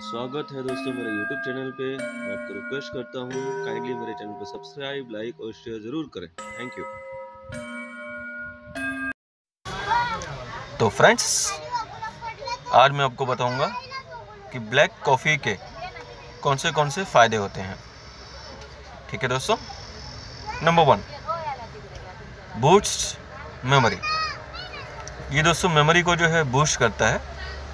स्वागत है दोस्तों मेरे YouTube चैनल पे। मैं आपको रिक्वेस्ट करता हूँ काइंडली मेरे चैनल को सब्सक्राइब, लाइक और शेयर ज़रूर करें। Thank you. तो फ्रेंड्स, आज मैं आपको बताऊंगा कि ब्लैक कॉफ़ी के कौन से फ़ायदे होते हैं। ठीक है दोस्तों। Number 1, boost memory. ये दोस्तों मेमोरी को जो है बूस्ट करता है।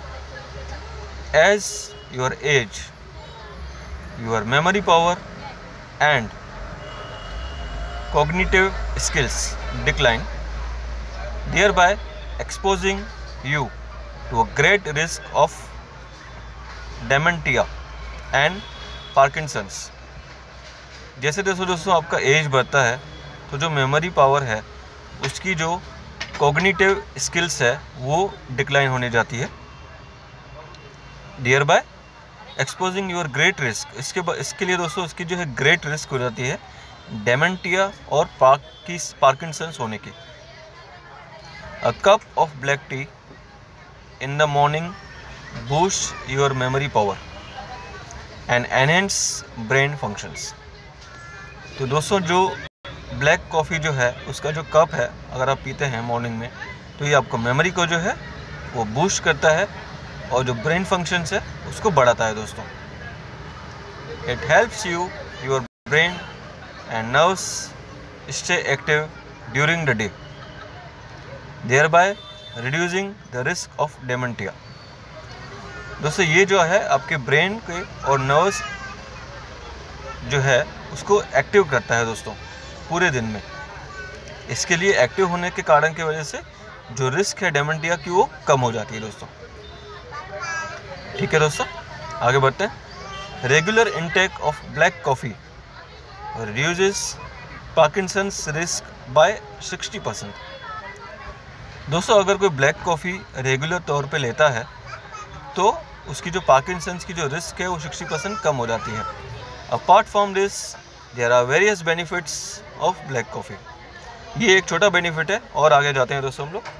As your age, your memory power and cognitive skills decline, thereby exposing you to a great risk of dementia and Parkinson's। जैसे दोस्तों आपका एज बढ़ता है तो जो मेमोरी पावर है उसकी जो कॉग्निटिव स्किल्स है वो डिक्लाइन होने जाती है। Dear by exposing your great risk, इसके लिए दोस्तों इसकी जो है ग्रेट रिस्क हो जाती है डेमेंटिया और पार्किंसंस होने की। A cup of black tea in the morning boost your memory power and enhance brain functions. तो दोस्तों जो ब्लैक कॉफ़ी जो है उसका जो कप है अगर आप पीते हैं मॉर्निंग में तो ये आपको मेमोरी को जो है वो बूस्ट करता है और जो ब्रेन फंक्शंस है उसको बढ़ाता है दोस्तों। It helps you your brain and nerves stay active during the day, thereby reducing the risk of dementia। दोस्तों ये जो है आपके ब्रेन के और नर्व्स जो है उसको एक्टिव करता है दोस्तों पूरे दिन में। इसके लिए एक्टिव होने के कारण की वजह से जो रिस्क है डेमेंटिया की वो कम हो जाती है दोस्तों। ठीक है दोस्तों, आगे बढ़ते हैं। Regular intake of black coffee reduces Parkinson's risk by 60%। दोस्तों अगर कोई ब्लैक कॉफ़ी रेगुलर तौर पे लेता है तो उसकी जो पार्किंसंस की जो रिस्क है वो 60% कम हो जाती है। Apart from this there are various benefits of black coffee. ये एक छोटा बेनिफिट है और आगे जाते हैं दोस्तों हम लोग।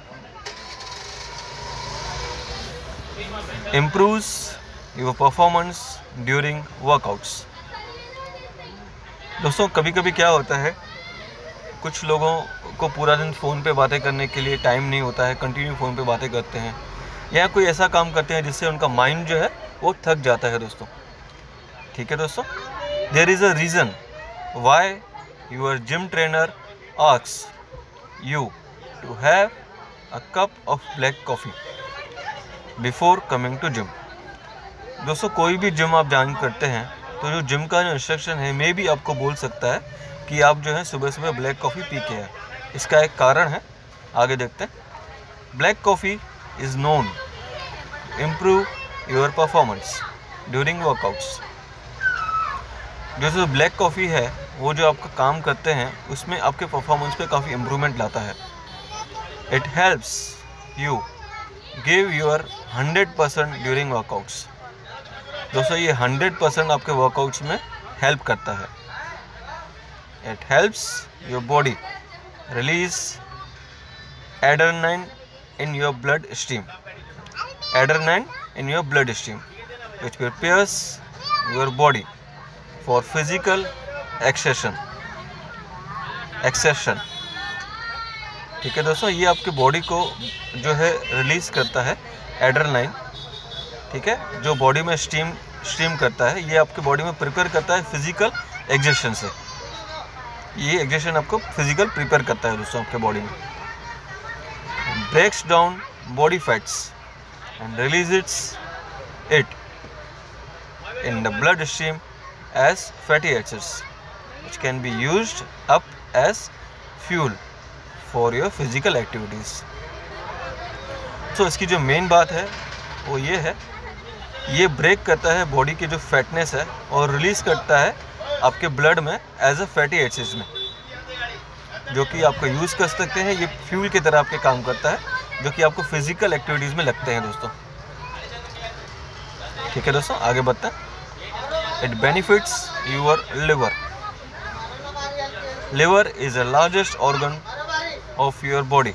Improves your performance during workouts. दोस्तों कभी कभी क्या होता है, कुछ लोगों को पूरा दिन फ़ोन पे बातें करने के लिए टाइम नहीं होता है, कंटिन्यू फ़ोन पे बातें करते हैं या कोई ऐसा काम करते हैं जिससे उनका माइंड जो है वो थक जाता है दोस्तों। ठीक है दोस्तों, there is a reason why your gym trainer asks you to have a cup of black coffee before coming to gym. दोस्तों कोई भी जिम आप ज्वाइन करते हैं तो जो जिम का जो इंस्ट्रक्शन है मे भी आपको बोल सकता है कि आप जो है सुबह सुबह ब्लैक कॉफ़ी पी के हैं। इसका एक कारण है, आगे देखते हैं। Black coffee is known improve your performance during workouts. जो ब्लैक कॉफ़ी है वो जो आपका काम करते हैं उसमें आपके परफॉर्मेंस पे काफ़ी इम्प्रूवमेंट लाता है। It helps you give your 100% during workouts. दोस्तों ये 100% आपके वर्कआउट्स में हेल्प करता है। It helps your body release adrenaline in your blood stream, adrenaline in your blood stream which prepares your body for physical exertion. ठीक है दोस्तों, ये आपके बॉडी को जो है रिलीज करता है एड्रेनालिन। ठीक है, जो बॉडी में स्ट्रीम करता है, ये आपके बॉडी में प्रिपेयर करता है फिजिकल एग्जर्शन से। ये एग्जर्शन आपको फिजिकल प्रिपेयर करता है दोस्तों आपके बॉडी में। Breaks down body fats and releases it in the blood stream as fatty acids which can be used up as fuel for your physical activities. तो इसकी जो मेन बात है वो ये है, ये ब्रेक करता है बॉडी की जो फैटनेस है और रिलीज़ करता है आपके ब्लड में एज अ फैटी एसिड्स में, जो कि आपको यूज़ कर सकते हैं। ये फ्यूल की तरह आपके काम करता है जो कि आपको फिजिकल एक्टिविटीज़ में लगते हैं दोस्तों। ठीक है दोस्तों, आगे बढ़ते हैं। It benefits your liver. Liver is the largest organ of your body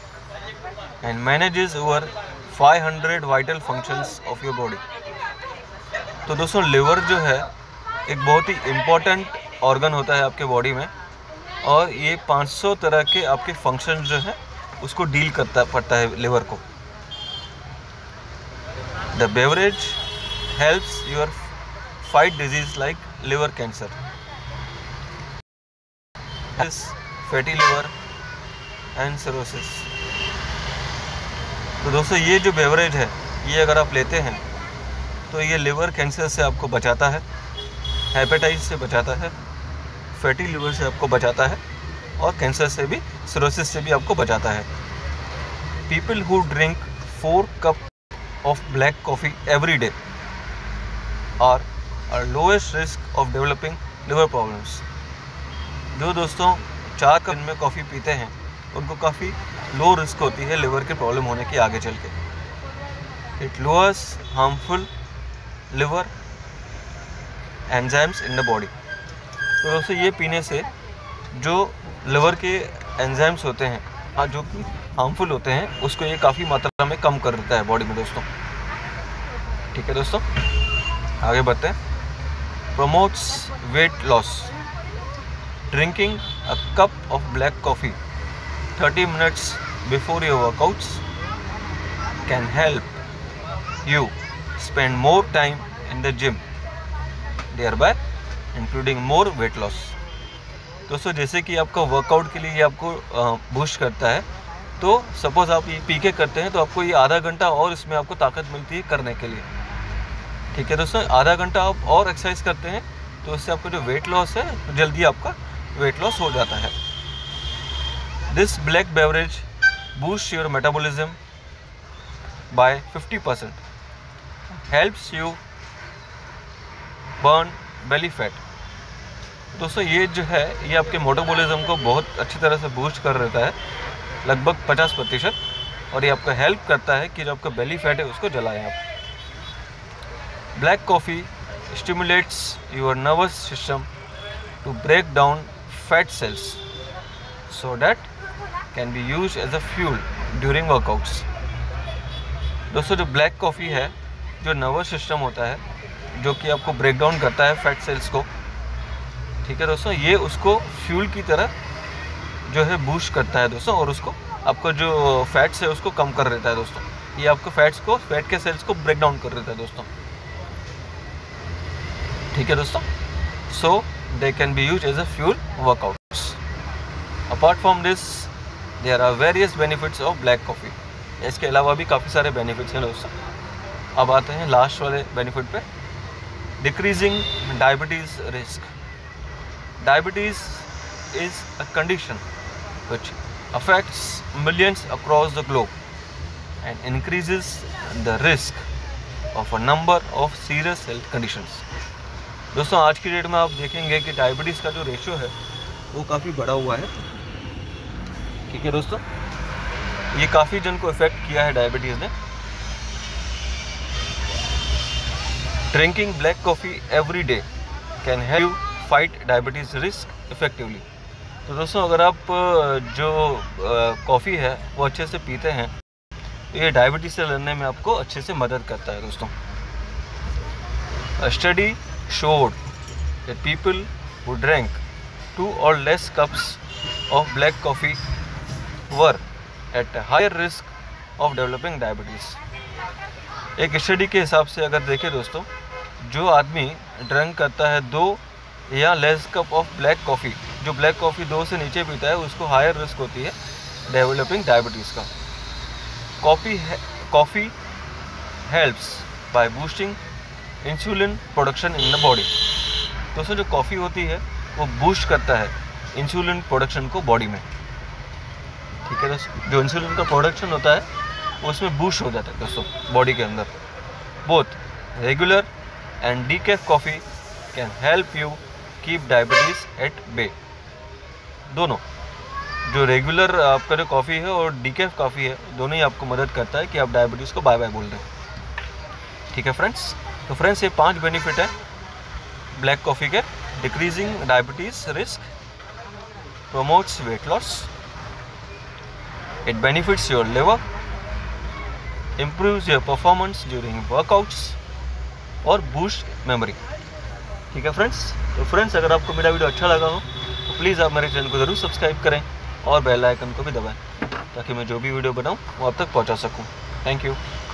and manages over 500 vital functions of your body. तो दोस्तों लिवर जो है एक बहुत ही इम्पोर्टेंट ऑर्गन होता है आपके बॉडी में, और ये 500 तरह के आपके फंक्शन जो है उसको डील पड़ता है लिवर को। The beverage helps your fight disease like liver cancer, fatty liver and cirrhosis. तो दोस्तों ये जो बेवरेज है ये अगर आप लेते हैं तो ये लिवर कैंसर से आपको बचाता है, हेपेटाइटिस से बचाता है, फैटी लिवर से आपको बचाता है, और कैंसर से भी, सिरोसिस से भी आपको बचाता है। People who drink 4 cup of black coffee every day are lowest risk of developing liver problems. जो दोस्तों 4 कप में कॉफ़ी पीते हैं उनको काफ़ी लो रिस्क होती है लिवर के प्रॉब्लम होने की आगे चल के। It lowers harmful liver enzymes in the body. तो दोस्तों ये पीने से जो लिवर के एंजाइम्स होते हैं जो कि हार्मफुल होते हैं उसको ये काफ़ी मात्रा में कम कर देता है बॉडी में दोस्तों। ठीक है दोस्तों, आगे बढ़ते हैं। Promotes weight loss. Drinking a cup of black coffee 30 minutes before your workouts can help you spend more time in the gym, thereby including more weight loss। दोस्तों जैसे कि आपका वर्कआउट के लिए ये आपको बूस्ट करता है, तो सपोज आप ये पी के करते हैं तो आपको ये आधा घंटा और इसमें आपको ताकत मिलती है करने के लिए। ठीक है दोस्तों, आधा घंटा आप और एक्सरसाइज करते हैं तो इससे आपका जो वेट लॉस है जल्दी आपका वेट लॉस हो जाता है। This black beverage boost your metabolism by 50%, helps you burn belly fat. दोस्तों ये जो है ये आपके मेटाबॉलिज्म को बहुत अच्छी तरह से बूस्ट कर देता है, लगभग 50%, और ये आपको हेल्प करता है कि जो आपका बेली फैट है उसको जलाएं आप। Black coffee stimulates your nervous system to break down fat cells so that can be used as a fuel during workouts. दोस्तों जो ब्लैक कॉफ़ी है, जो नर्वस सिस्टम होता है जो कि आपको ब्रेक डाउन करता है फैट सेल्स को, ठीक है दोस्तों, ये उसको फ्यूल की तरह जो है बूस्ट करता है दोस्तों, और उसको आपको जो फैट्स है उसको कम कर देता है दोस्तों। ये आपको फैट के सेल्स को ब्रेक डाउन कर देता है दोस्तों। ठीक है दोस्तों, so they can be use as a fuel workouts. Apart from this there are various benefits of black coffee. इसके अलावा भी काफ़ी सारे बेनिफिट्स हैं दोस्तों। अब आते हैं लास्ट वाले बेनिफिट पे, decreasing diabetes risk. Diabetes is a condition which affects millions across the globe and increases the risk of a number of serious health conditions। दोस्तों आज की डेट में आप देखेंगे कि डायबिटीज़ का जो रेशियो है वो काफ़ी बढ़ा हुआ है। ठीक है दोस्तों, ये काफ़ी जन को इफेक्ट किया है डायबिटीज़ ने। Drinking black coffee every day can help you fight diabetes risk effectively. तो दोस्तों अगर आप जो कॉफ़ी है वो अच्छे से पीते हैं तो ये डायबिटीज़ से लड़ने में आपको अच्छे से मदद करता है दोस्तों। A study showed that people who drank 2 or less cups of black coffee were at a higher risk of developing diabetes। एक स्टडी के हिसाब से अगर देखें दोस्तों, जो आदमी ड्रिंक करता है 2 या less cup of black coffee, जो ब्लैक कॉफ़ी 2 से नीचे पीता है उसको हायर रिस्क होती है डेवलपिंग डायबिटीज़ का। Coffee helps by boosting insulin production in the body. दोस्तों जो कॉफ़ी होती है वो बूस्ट करता है इंसुलिन प्रोडक्शन को बॉडी में। ठीक है दोस्तों, जो इंसुलिन का प्रोडक्शन होता है वो उसमें बूस्ट हो जाता है दोस्तों बॉडी के अंदर। Both regular and decaf coffee can help you keep diabetes at bay. दोनों जो रेगुलर आपका जो कॉफ़ी है और डीकैफ कॉफ़ी है, दोनों ही आपको मदद करता है कि आप डायबिटीज़ को बाय बाय बोल दें। ठीक है फ्रेंड्स, तो फ्रेंड्स ये 5 बेनिफिट है ब्लैक कॉफ़ी के। Decreasing diabetes risk, promotes weight loss, it benefits your liver, improves your performance during workouts, और बूस्ट मेमोरी। ठीक है फ्रेंड्स। तो फ्रेंड्स, अगर आपको मेरा वीडियो अच्छा लगा हो तो प्लीज़ आप मेरे चैनल को ज़रूर सब्सक्राइब करें और बेल आइकन को भी दबाएं ताकि मैं जो भी वीडियो बनाऊं वो आप तक पहुंचा सकूं। Thank you.